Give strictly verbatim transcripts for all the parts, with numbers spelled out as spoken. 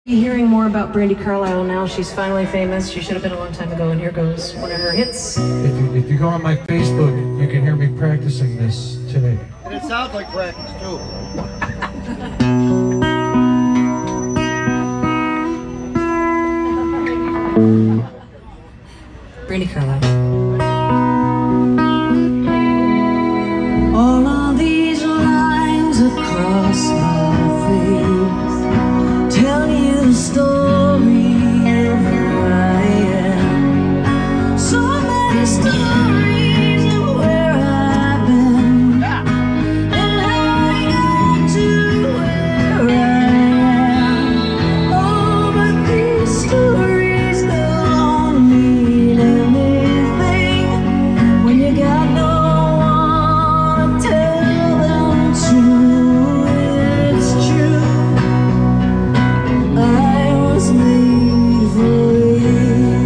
Hearing more about Brandi Carlile now. She's finally famous. She should have been a long time ago, and here goes one of her hits. If you, if you go on my Facebook, you can hear me practicing this today. And it sounds like practice too. Brandi Carlile. All of these lines across my face tell you the story of who I am. So many stories of where I've been and how I got to where I am. Oh, but these stories don't mean anything when you got no one to tell them to. It's true, I was made for you.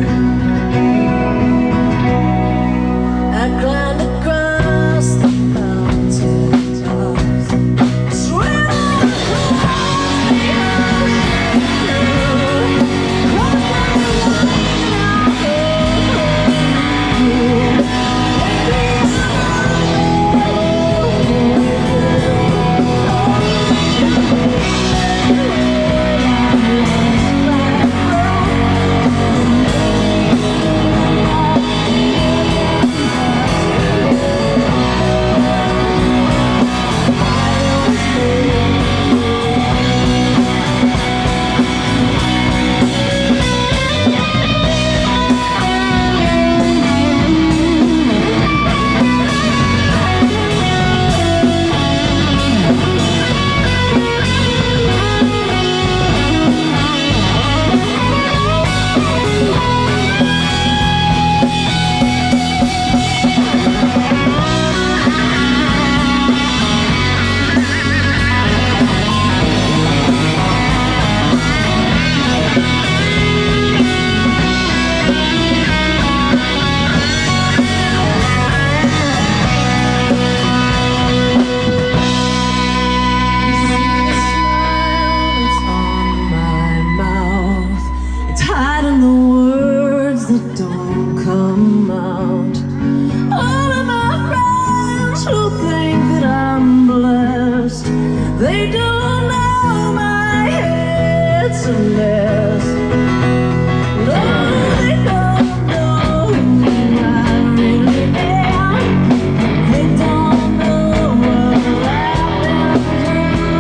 I climbed across the mountain tops, swam across the ocean, crossed the line I hiding the words that don't come out. All of my friends who think that I'm blessed, they don't know my head's a mess. No, they don't know who I really am. They don't know what I've been through.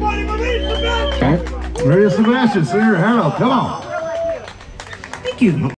Maria Sebastian, sing your hair out. Come on. Thank you.